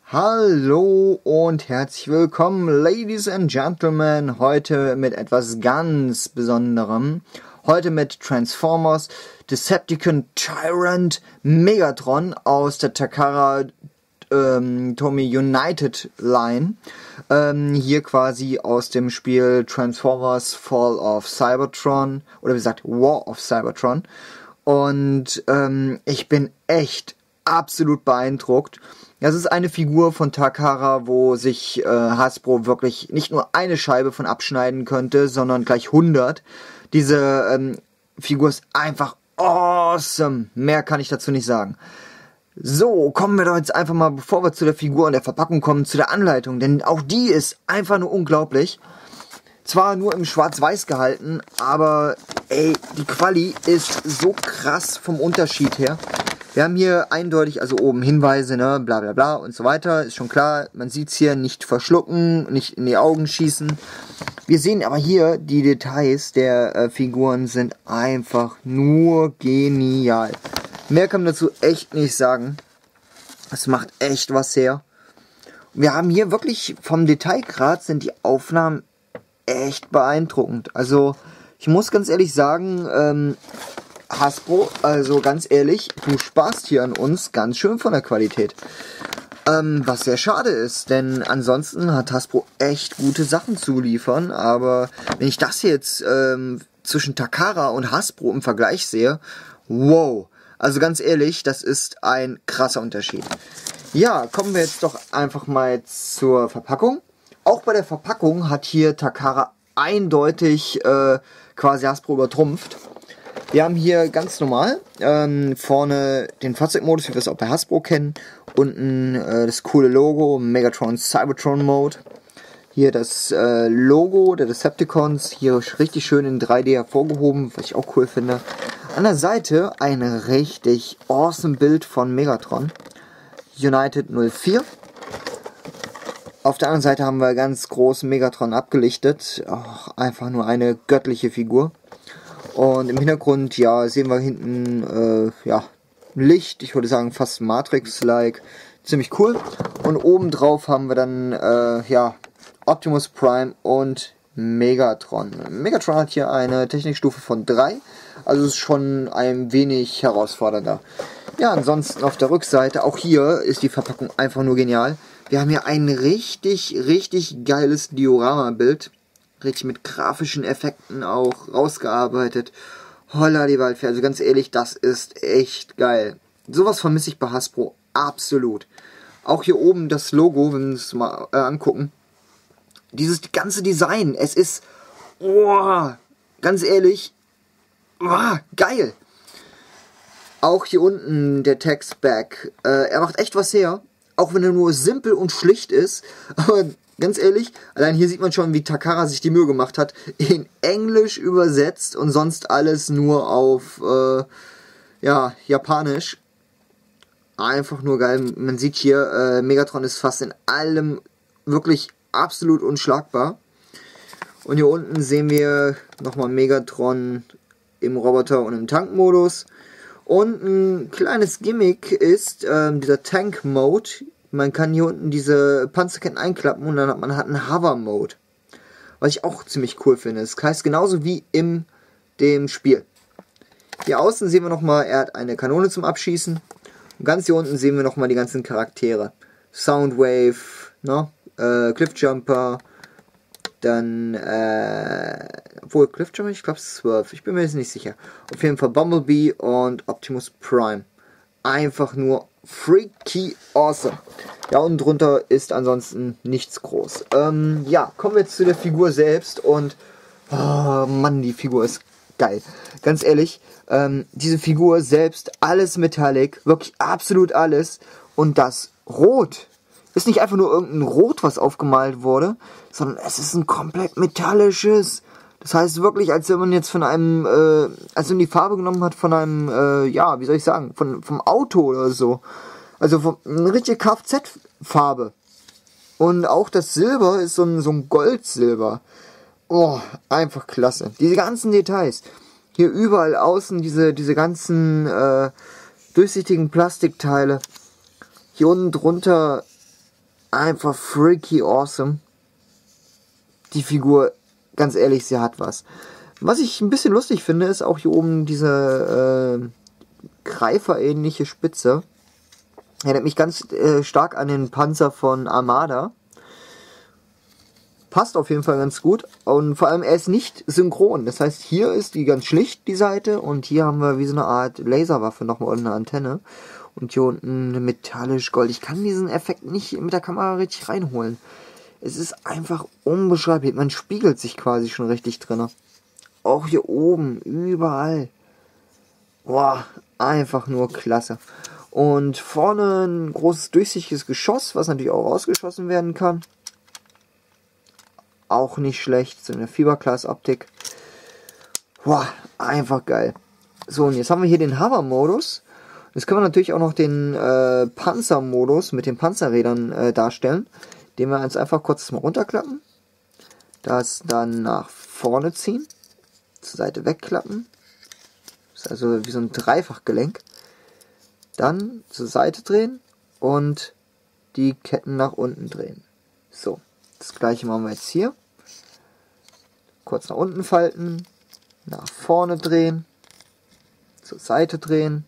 Hallo und herzlich willkommen, Ladies and Gentlemen, heute mit etwas ganz Besonderem. Heute mit Transformers Decepticon Tyrant Megatron aus der Takara Tomy United Line. Hier quasi aus dem Spiel Transformers Fall of Cybertron, oder wie gesagt War of Cybertron. Und ich bin echt absolut beeindruckt. Das ist eine Figur von Takara, wo sich Hasbro wirklich nicht nur eine Scheibe von abschneiden könnte, sondern gleich 100. Diese Figur ist einfach awesome. Mehr kann ich dazu nicht sagen. So, kommen wir doch jetzt einfach mal, bevor wir zu der Figur und der Verpackung kommen, zu der Anleitung. Denn auch die ist einfach nur unglaublich. Zwar nur im Schwarz-Weiß gehalten, aber ey, die Quali ist so krass vom Unterschied her. Wir haben hier eindeutig, also oben Hinweise, ne, bla bla bla und so weiter, ist schon klar, man sieht es hier, nicht verschlucken, nicht in die Augen schießen. Wir sehen aber hier, die Details der Figuren sind einfach nur genial. Mehr kann man dazu echt nicht sagen. Es macht echt was her. Wir haben hier wirklich, vom Detailgrad sind die Aufnahmen echt beeindruckend. Also, ich muss ganz ehrlich sagen, Hasbro, also ganz ehrlich, du sparst hier an uns ganz schön von der Qualität. Was sehr schade ist, denn ansonsten hat Hasbro echt gute Sachen zu liefern, aber wenn ich das jetzt zwischen Takara und Hasbro im Vergleich sehe, wow, also ganz ehrlich, das ist ein krasser Unterschied. Ja, kommen wir jetzt doch einfach mal zur Verpackung. Auch bei der Verpackung hat hier Takara eindeutig quasi Hasbro übertrumpft. Wir haben hier ganz normal vorne den Fahrzeugmodus, wie wir es auch bei Hasbro kennen. Unten das coole Logo, Megatron Cybertron Mode. Hier das Logo der Decepticons, hier richtig schön in 3D hervorgehoben, was ich auch cool finde. An der Seite ein richtig awesome Bild von Megatron. United 04. Auf der anderen Seite haben wir ganz groß Megatron abgelichtet. Oh, einfach nur eine göttliche Figur. Und im Hintergrund, ja, sehen wir hinten, ja, Licht, ich würde sagen fast Matrix-like, ziemlich cool. Und oben drauf haben wir dann, ja, Optimus Prime und Megatron. Megatron hat hier eine Technikstufe von 3, also ist schon ein wenig herausfordernder. Ja, ansonsten auf der Rückseite, auch hier ist die Verpackung einfach nur genial. Wir haben hier ein richtig geiles Diorama-Bild. Richtig mit grafischen Effekten auch rausgearbeitet. Holla die Waldfee, also ganz ehrlich, das ist echt geil. Sowas vermisse ich bei Hasbro absolut. Auch hier oben das Logo, wenn wir uns mal angucken. Dieses ganze Design, es ist, oh, ganz ehrlich, oh, geil. Auch hier unten der Text-Back, er macht echt was her. Auch wenn er nur simpel und schlicht ist, aber ganz ehrlich, allein hier sieht man schon, wie Takara sich die Mühe gemacht hat, in Englisch übersetzt und sonst alles nur auf, ja, Japanisch. Einfach nur geil. Man sieht hier, Megatron ist fast in allem wirklich absolut unschlagbar. Und hier unten sehen wir nochmal Megatron im Roboter- und im Tankmodus. Und ein kleines Gimmick ist dieser Tank-Mode. Man kann hier unten diese Panzerketten einklappen und dann hat man einen Hover-Mode. Was ich auch ziemlich cool finde. Das heißt genauso wie in dem Spiel. Hier außen sehen wir nochmal, er hat eine Kanone zum Abschießen. Und ganz hier unten sehen wir nochmal die ganzen Charaktere. Soundwave, ne? Cliffjumper. Dann, obwohl Cliffjumper, ich glaube 12. Ich bin mir jetzt nicht sicher. Auf jeden Fall Bumblebee und Optimus Prime. Einfach nur freaky awesome. Ja, und drunter ist ansonsten nichts groß. Ja, kommen wir jetzt zu der Figur selbst und oh Mann, die Figur ist geil. Ganz ehrlich, diese Figur selbst, alles Metallic, wirklich absolut alles. Und das Rot ist nicht einfach nur irgendein Rot, was aufgemalt wurde, sondern es ist ein komplett metallisches. Das heißt wirklich, als wenn man jetzt von einem, als man die Farbe genommen hat von einem, ja, wie soll ich sagen, vom Auto oder so. Also eine richtige Kfz-Farbe. Und auch das Silber ist so ein Goldsilber. Oh, einfach klasse. Diese ganzen Details. Hier überall außen diese durchsichtigen Plastikteile. Hier unten drunter einfach freaky awesome. Die Figur, ganz ehrlich, sie hat was. Was ich ein bisschen lustig finde, ist auch hier oben diese Greifer-ähnliche Spitze. Erinnert mich ganz stark an den Panzer von Armada. Passt auf jeden Fall ganz gut. Und vor allem, er ist nicht synchron. Das heißt, hier ist die ganz schlicht, die Seite. Und hier haben wir wie so eine Art Laserwaffe nochmal und eine Antenne. Und hier unten metallisch Gold. Ich kann diesen Effekt nicht mit der Kamera richtig reinholen. Es ist einfach unbeschreiblich. Man spiegelt sich quasi schon richtig drin. Auch hier oben, überall. Boah, einfach nur klasse. Und vorne ein großes durchsichtiges Geschoss, was natürlich auch rausgeschossen werden kann. Auch nicht schlecht, so eine Fiberglas-Optik. Boah, einfach geil. So, und jetzt haben wir hier den Hover-Modus. Jetzt können wir natürlich auch noch den Panzer-Modus mit den Panzerrädern darstellen. Den wir jetzt einfach kurz mal runterklappen. Das dann nach vorne ziehen. Zur Seite wegklappen. Das ist also wie so ein Dreifachgelenk. Dann zur Seite drehen und die Ketten nach unten drehen. So, das gleiche machen wir jetzt hier. Kurz nach unten falten, nach vorne drehen, zur Seite drehen,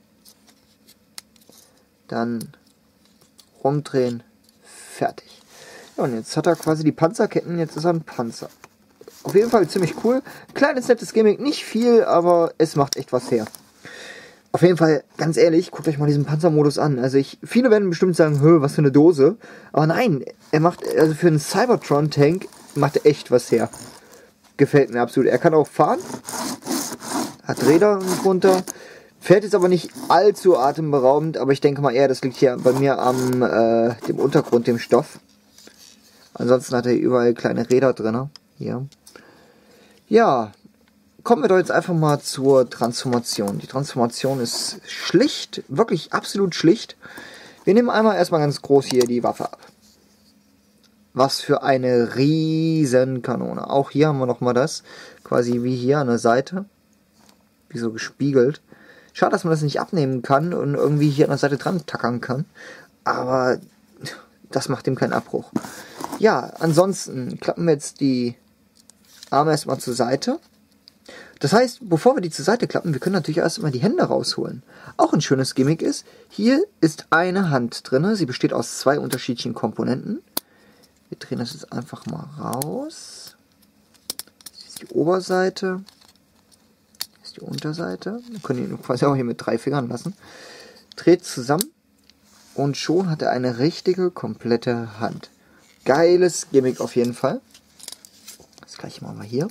dann rumdrehen, fertig. Ja, und jetzt hat er quasi die Panzerketten, jetzt ist er ein Panzer. Auf jeden Fall ziemlich cool. Kleines, nettes Gimmick, nicht viel, aber es macht echt was her. Auf jeden Fall, ganz ehrlich, guckt euch mal diesen Panzermodus an. Also viele werden bestimmt sagen, was für eine Dose. Aber nein, er macht, also für einen Cybertron-Tank macht er echt was her. Gefällt mir absolut. Er kann auch fahren. Hat Räder drunter. Fährt jetzt aber nicht allzu atemberaubend, aber ich denke mal eher, das liegt hier bei mir am dem Untergrund, dem Stoff. Ansonsten hat er überall kleine Räder drin. Hier. Ja, kommen wir doch jetzt einfach mal zur Transformation. Die Transformation ist schlicht, wirklich absolut schlicht. Wir nehmen einmal erstmal ganz groß hier die Waffe ab. Was für eine riesen Kanone. Auch hier haben wir nochmal das, quasi wie hier an der Seite. Wie so gespiegelt. Schade, dass man das nicht abnehmen kann und irgendwie hier an der Seite dran tackern kann. Aber das macht ihm keinen Abbruch. Ja, ansonsten klappen wir jetzt die Arme erstmal zur Seite. Das heißt, bevor wir die zur Seite klappen, wir können natürlich erstmal die Hände rausholen. Auch ein schönes Gimmick ist, hier ist eine Hand drin. Sie besteht aus zwei unterschiedlichen Komponenten. Wir drehen das jetzt einfach mal raus. Das ist die Oberseite. Das ist die Unterseite. Wir können ihn quasi auch hier mit 3 Fingern lassen. Dreht zusammen und schon hat er eine richtige, komplette Hand. Geiles Gimmick auf jeden Fall. Das gleiche machen wir hier.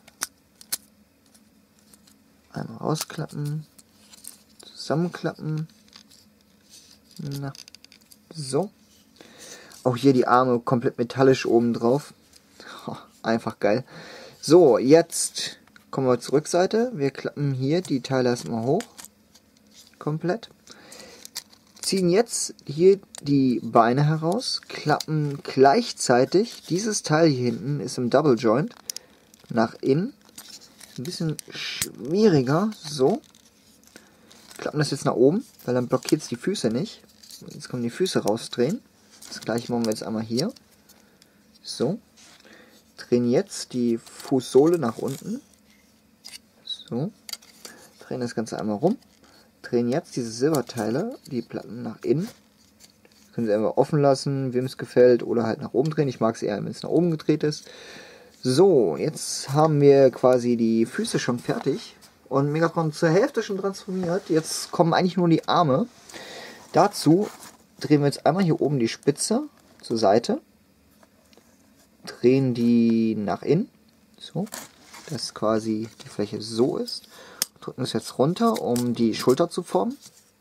Einmal rausklappen, zusammenklappen. Na, so. Auch hier die Arme komplett metallisch oben drauf. Einfach geil. So, jetzt kommen wir zur Rückseite. Wir klappen hier die Teile erstmal hoch. Komplett. Ziehen jetzt hier die Beine heraus. Klappen gleichzeitig. Dieses Teil hier hinten ist im Double Joint. Nach innen. Ein bisschen schwieriger. So. Klappen das jetzt nach oben, weil dann blockiert es die Füße nicht. Jetzt können wir die Füße rausdrehen. Das gleiche machen wir jetzt einmal hier. So. Drehen jetzt die Fußsohle nach unten. So. Drehen das Ganze einmal rum. Drehen jetzt diese Silberteile, die Platten nach innen. Können Sie einfach offen lassen, wem es gefällt, oder halt nach oben drehen. Ich mag es eher, wenn es nach oben gedreht ist. So, jetzt haben wir quasi die Füße schon fertig und Megatron zur Hälfte schon transformiert. Jetzt kommen eigentlich nur die Arme. Dazu drehen wir jetzt einmal hier oben die Spitze zur Seite. Drehen die nach innen. So, dass quasi die Fläche so ist. Drücken es jetzt runter, um die Schulter zu formen.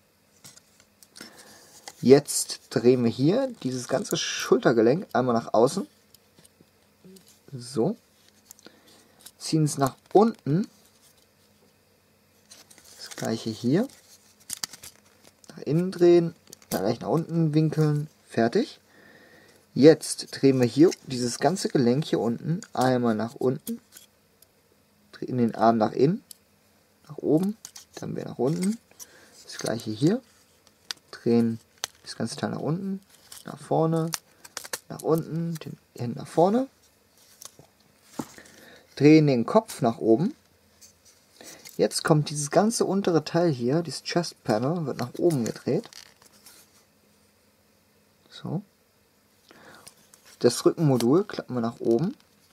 Jetzt drehen wir hier dieses ganze Schultergelenk einmal nach außen. So. Ziehen es nach unten. Das gleiche hier. Nach innen drehen. Dann gleich nach unten winkeln. Fertig. Jetzt drehen wir hier dieses ganze Gelenk hier unten einmal nach unten. Drehen den Arm nach innen. Nach oben. Dann wieder nach unten. Das gleiche hier. Drehen das ganze Teil nach unten. Nach vorne. nach unten, den hinten nach vorne. Drehen den Kopf nach oben. Jetzt kommt dieses ganze untere Teil hier, dieses Chest Panel, wird nach oben gedreht. So. Das Rückenmodul klappen wir nach oben.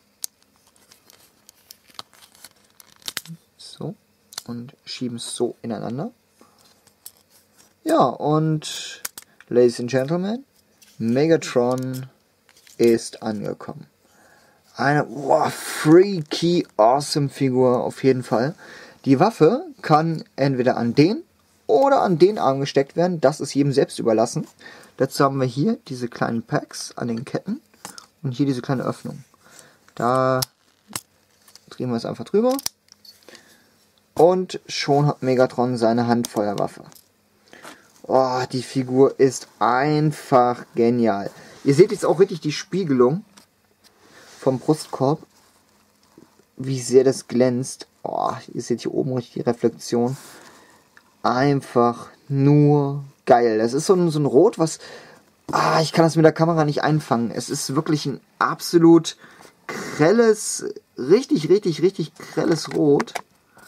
So. Und schieben es so ineinander. Ja, und Ladies and Gentlemen, Megatron ist angekommen. Eine freaky awesome Figur auf jeden Fall. Die Waffe kann entweder an den oder an den Arm gesteckt werden. Das ist jedem selbst überlassen. Dazu haben wir hier diese kleinen Packs an den Ketten und hier diese kleine Öffnung. Da drehen wir es einfach drüber und schon hat Megatron seine Handfeuerwaffe. Oh, die Figur ist einfach genial. Ihr seht jetzt auch richtig die Spiegelung vom Brustkorb, wie sehr das glänzt. Oh, ihr seht hier oben richtig die Reflexion. Einfach nur geil. Das ist so ein Rot, was... ich kann das mit der Kamera nicht einfangen. Es ist wirklich ein absolut grelles, richtig grelles Rot.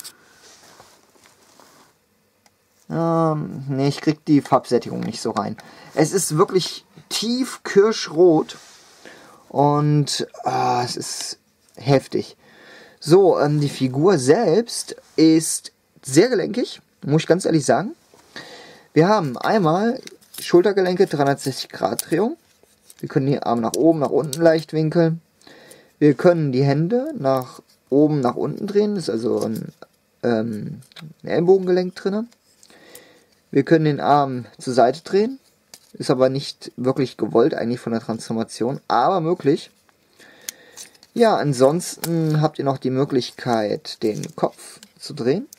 Ne, ich krieg die Farbsättigung nicht so rein. Es ist wirklich tief kirschrot. Und es ist heftig. So, die Figur selbst ist sehr gelenkig, muss ich ganz ehrlich sagen. Wir haben einmal Schultergelenke, 360 Grad Drehung. Wir können die Arme nach oben, nach unten leicht winkeln. Wir können die Hände nach oben, nach unten drehen. Das ist also ein Ellenbogengelenk drin. Wir können den Arm zur Seite drehen. Ist aber nicht wirklich gewollt eigentlich von der Transformation, aber möglich. Ja, ansonsten habt ihr noch die Möglichkeit, den Kopf zu drehen.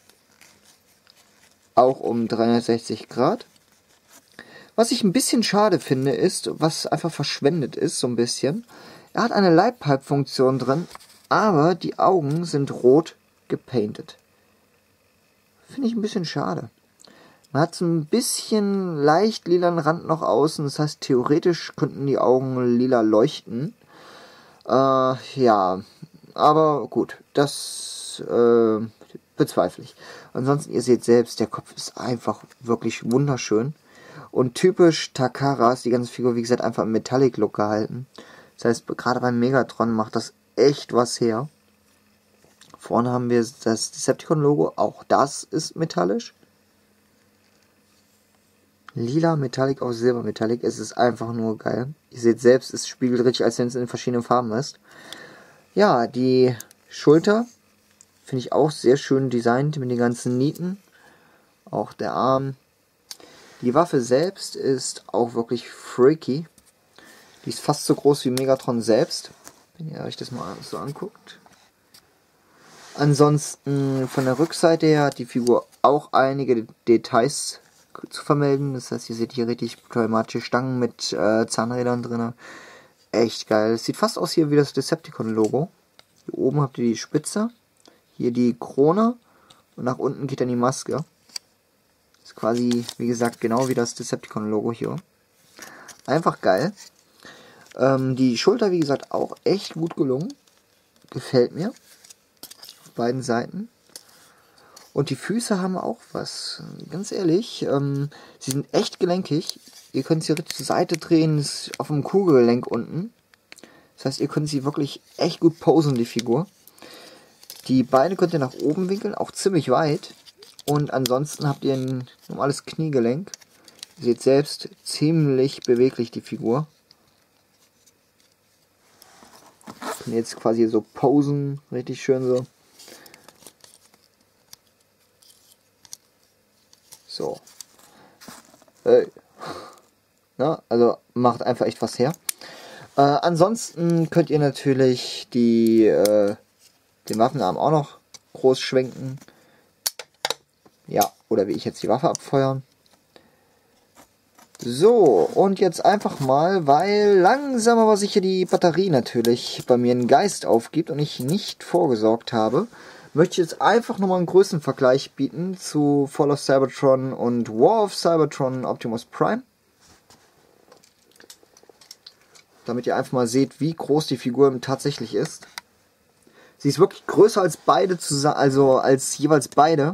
Auch um 360 Grad. Was ich ein bisschen schade finde, ist, was einfach verschwendet ist, so ein bisschen. Er hat eine Leitpipe-Funktion drin, aber die Augen sind rot gepainted. Finde ich ein bisschen schade. Man hat so ein bisschen leicht lilanen Rand noch außen, das heißt theoretisch könnten die Augen lila leuchten. Ja, aber gut, das bezweifle ich. Ansonsten, ihr seht selbst, der Kopf ist einfach wirklich wunderschön. Und typisch Takara ist die ganze Figur, wie gesagt, einfach im Metallic-Look gehalten. Das heißt, gerade beim Megatron macht das echt was her. Vorne haben wir das Decepticon-Logo, auch das ist metallisch. Lila Metallic auf Silber Metallic, es ist einfach nur geil. Ihr seht selbst, es spiegelt richtig, als wenn es in verschiedenen Farben ist. Ja, die Schulter finde ich auch sehr schön designt mit den ganzen Nieten. Auch der Arm. Die Waffe selbst ist auch wirklich freaky. Die ist fast so groß wie Megatron selbst, wenn ihr euch das mal so anguckt. Ansonsten von der Rückseite her hat die Figur auch einige Details zu vermelden. Das heißt, ihr seht hier richtig pneumatische Stangen mit Zahnrädern drin. Echt geil. Es sieht fast aus hier wie das Decepticon-Logo. Hier oben habt ihr die Spitze. Hier die Krone. Und nach unten geht dann die Maske. Ist quasi, wie gesagt, genau wie das Decepticon-Logo hier. Einfach geil. Die Schulter, wie gesagt, auch echt gut gelungen. Gefällt mir. Auf beiden Seiten. Und die Füße haben auch was. Ganz ehrlich, sie sind echt gelenkig. Ihr könnt sie richtig zur Seite drehen, ist auf dem Kugelgelenk unten. Das heißt, ihr könnt sie wirklich echt gut posen, die Figur. Die Beine könnt ihr nach oben winkeln, auch ziemlich weit. Und ansonsten habt ihr ein normales Kniegelenk. Ihr seht selbst, ziemlich beweglich die Figur. Könnt jetzt quasi so posen, richtig schön so. So. Ja, also macht einfach echt was her. Ansonsten könnt ihr natürlich den Waffenarm auch noch groß schwenken. Ja, oder wie ich jetzt die Waffe abfeuern. So, und jetzt einfach mal, weil langsam aber sicher die Batterie natürlich bei mir einen Geist aufgibt und ich nicht vorgesorgt habe, möchte ich jetzt einfach nochmal einen Größenvergleich bieten zu Fall of Cybertron und War of Cybertron Optimus Prime. damit ihr einfach mal seht, wie groß die Figur tatsächlich ist. Sie ist wirklich größer als beide zusammen, also als jeweils beide.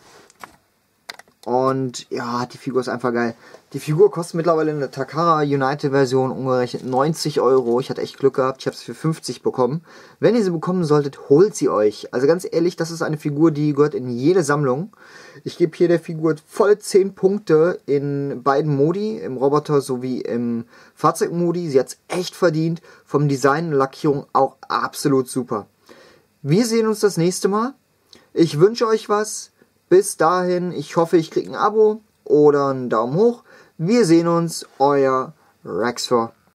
Und ja, die Figur ist einfach geil. Die Figur kostet mittlerweile in der Takara United Version umgerechnet 90 Euro. Ich hatte echt Glück gehabt, ich habe sie für 50 bekommen. Wenn ihr sie bekommen solltet, holt sie euch. Also ganz ehrlich, das ist eine Figur, die gehört in jede Sammlung. Ich gebe hier der Figur voll 10 Punkte in beiden Modi, im Roboter sowie im Fahrzeugmodi. Sie hat es echt verdient. Vom Design und Lackierung auch absolut super. Wir sehen uns das nächste Mal. Ich wünsche euch was. Bis dahin, ich hoffe, ich kriege ein Abo oder einen Daumen hoch. Wir sehen uns, euer Rexfor.